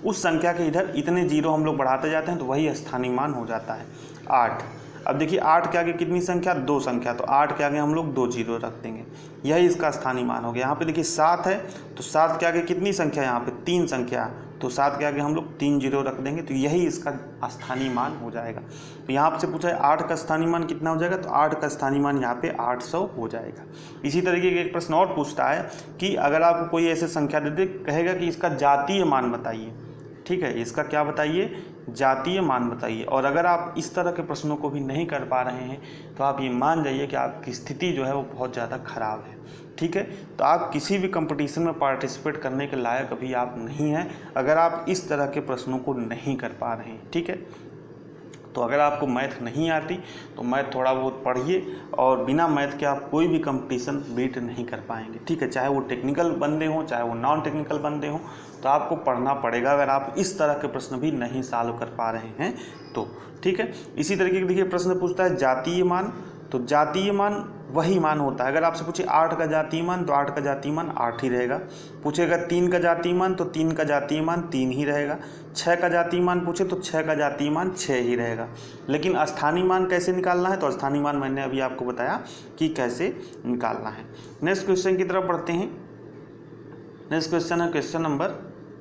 उस संख्या के इधर इतने जीरो हम लोग बढ़ाते जाते हैं तो वही स्थानीय मान हो जाता है 8। अब देखिए 8 के आगे कितनी संख्या, 2 संख्या, तो 8 के आगे हम लोग 2 जीरो रख देंगे, यही इसका स्थानीय मान हो गया। यहाँ पे देखिए 7 है तो 7 के आगे कितनी संख्या, यहाँ पे 3 संख्या, तो 7 के आगे हम लोग 3 जीरो रख देंगे, तो यही इसका स्थानीय मान हो जाएगा। तो यहाँ से पूछा है 8 का स्थानीय मान कितना हो जाएगा, तो 8 का स्थानीय मान यहाँ पे 800 हो जाएगा। इसी तरीके का एक प्रश्न और पूछता है कि अगर आपको कोई ऐसे संख्या दे दे, कहेगा कि इसका जातीय मान बताइए, ठीक है, इसका क्या बताइए, जातीय मान बताइए। और अगर आप इस तरह के प्रश्नों को भी नहीं कर पा रहे हैं तो आप ये मान जाइए कि आपकी स्थिति जो है वो बहुत ज़्यादा खराब है, ठीक है। तो आप किसी भी कंपटीशन में पार्टिसिपेट करने के लायक अभी आप नहीं हैं अगर आप इस तरह के प्रश्नों को नहीं कर पा रहे हैं, ठीक है। तो अगर आपको मैथ नहीं आती तो मैथ थोड़ा बहुत पढ़िए, और बिना मैथ के आप कोई भी कंपटीशन बीट नहीं कर पाएंगे, ठीक है। चाहे वो टेक्निकल बंदे हों चाहे वो नॉन टेक्निकल बंदे हों, तो आपको पढ़ना पड़ेगा अगर आप इस तरह के प्रश्न भी नहीं सॉल्व कर पा रहे हैं तो, ठीक है। इसी तरीके के देखिए प्रश्न पूछता है जातीय मान, तो जातीय मान वही मान होता है। अगर आपसे पूछे 8 का जातीय मान तो 8 का जातीय मान 8 ही रहेगा। पूछेगा 3 का जातीय मान तो 3 का जातीय मान 3 ही रहेगा। 6 का जातीय मान पूछे तो 6 का जातीय मान 6 ही रहेगा। लेकिन स्थानीय मान कैसे निकालना है, तो स्थानीय मान मैंने अभी आपको बताया कि कैसे निकालना है। नेक्स्ट क्वेश्चन की तरफ बढ़ते हैं। नेक्स्ट क्वेश्चन है क्वेश्चन नंबर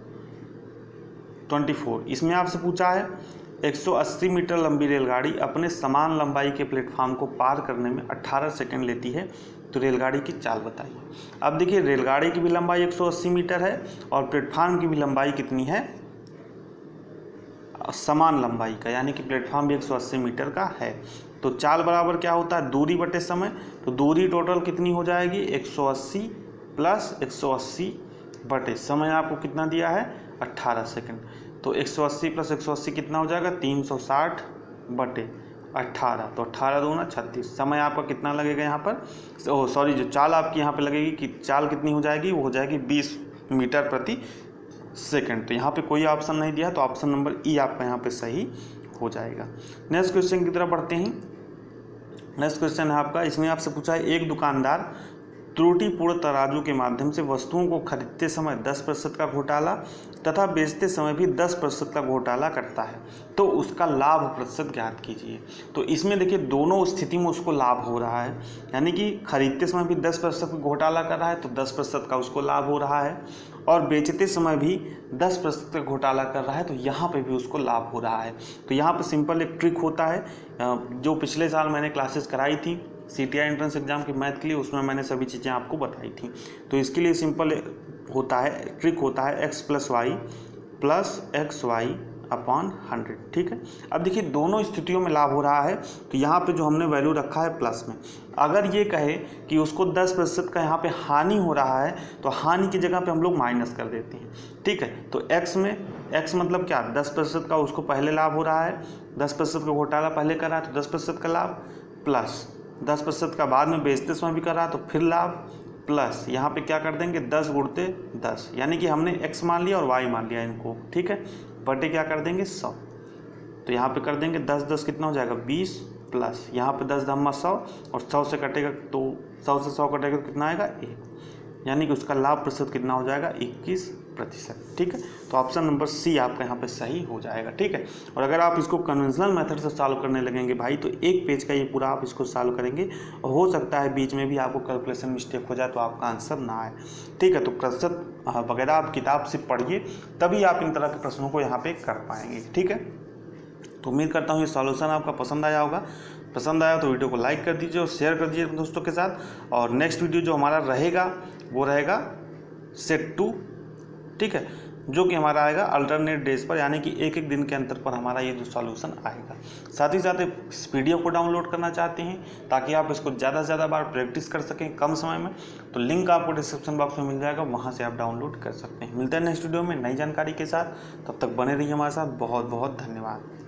24। इसमें आपसे पूछा है 180 मीटर लंबी रेलगाड़ी अपने समान लंबाई के प्लेटफॉर्म को पार करने में 18 सेकंड लेती है, तो रेलगाड़ी की चाल बताइए। अब देखिए रेलगाड़ी की भी लंबाई 180 मीटर है और प्लेटफॉर्म की भी लंबाई कितनी है, समान लंबाई का, यानी कि प्लेटफॉर्म भी 180 मीटर का है। तो चाल बराबर क्या होता है, दूरी बटे समय। तो दूरी टोटल कितनी हो जाएगी, 180 प्लस 180 बटे समय आपको कितना दिया है, 18 सेकंड। तो 180 प्लस 180 कितना हो जाएगा, 360 बटे 18, तो 18 दूना 36। समय आपका कितना लगेगा यहाँ पर, सॉरी जो चाल आपकी यहाँ पे लगेगी कि चाल कितनी हो जाएगी, वो हो जाएगी 20 मीटर प्रति सेकंड। तो यहाँ पे कोई ऑप्शन नहीं दिया, तो ऑप्शन नंबर ई आपका यहाँ पे सही हो जाएगा। नेक्स्ट क्वेश्चन की तरफ बढ़ते हैं। नेक्स्ट क्वेश्चन है आपका, इसमें आपसे पूछा है एक दुकानदार त्रुटिपूर्ण तराजू के माध्यम से वस्तुओं को खरीदते समय 10% का घोटाला तथा बेचते समय भी 10% का घोटाला करता है, तो उसका लाभ प्रतिशत ज्ञात कीजिए। तो इसमें देखिए दोनों स्थिति में उसको लाभ हो रहा है, यानी कि खरीदते समय भी 10% का घोटाला कर रहा है तो 10% का उसको लाभ हो रहा है, और बेचते समय भी 10% का घोटाला कर रहा है तो यहाँ पे भी उसको लाभ हो रहा है। तो यहाँ पे सिंपल एक ट्रिक होता है, जो पिछले साल मैंने क्लासेस कराई थी CTI एंट्रेंस एग्जाम की मैथ के लिए, उसमें मैंने सभी चीज़ें आपको बताई थी। तो इसके लिए सिंपल होता है, ट्रिक होता है x प्लस xy अपॉन 100, ठीक है। अब देखिए दोनों स्थितियों में लाभ हो रहा है, तो यहाँ पे जो हमने वैल्यू रखा है प्लस में, अगर ये कहे कि उसको 10% का यहाँ पे हानि हो रहा है तो हानि की जगह पे हम लोग माइनस कर देते हैं, ठीक है। तो x में x मतलब क्या, 10% का उसको पहले लाभ हो रहा है, 10% का घोटाला पहले कर रहा है तो 10% का लाभ, प्लस 10% का बाद में बेचते समय भी कर रहा है तो फिर लाभ, प्लस यहाँ पे क्या कर देंगे 10 गुणते 10, यानी कि हमने x मान लिया और y मान लिया इनको, ठीक है, बटे क्या कर देंगे 100। तो यहाँ पे कर देंगे 10 10 कितना हो जाएगा 20, प्लस यहाँ पे 10 धम्मा 100 और 100 से कटेगा तो 100 से 100 कटेगा तो कितना आएगा 1, यानी कि उसका लाभ प्रतिशत कितना हो जाएगा 21%, ठीक है। तो ऑप्शन नंबर सी आपका यहाँ पे सही हो जाएगा, ठीक है। और अगर आप इसको कन्वेंशनल मेथड से सॉल्व करने लगेंगे भाई तो एक पेज का ये पूरा आप इसको सॉल्व करेंगे, और हो सकता है बीच में भी आपको कैलकुलेशन मिस्टेक हो जाए तो आपका आंसर ना आए, ठीक है। तो प्रतिशत वगैरह आप किताब से पढ़िए, तभी आप इन तरह के प्रश्नों को यहाँ पे कर पाएंगे, ठीक है। तो उम्मीद करता हूँ ये सॉल्यूशन आपका पसंद आया होगा। पसंद आया तो वीडियो को लाइक कर दीजिए और शेयर कर दीजिए दोस्तों के साथ। और नेक्स्ट वीडियो जो हमारा रहेगा वो रहेगा सेट 2, ठीक है, जो कि हमारा आएगा अल्टरनेट डेज पर, यानी कि एक एक दिन के अंतर पर हमारा ये जो सॉल्यूशन आएगा। साथ ही साथ इस PDF को डाउनलोड करना चाहते हैं ताकि आप इसको ज़्यादा से ज़्यादा बार प्रैक्टिस कर सकें कम समय में, तो लिंक आपको डिस्क्रिप्शन बॉक्स में मिल जाएगा, वहाँ से आप डाउनलोड कर सकते हैं। मिलते हैं नेक्स्ट वीडियो में नई जानकारी के साथ, तब तक बने रहिए हमारे साथ। बहुत बहुत धन्यवाद।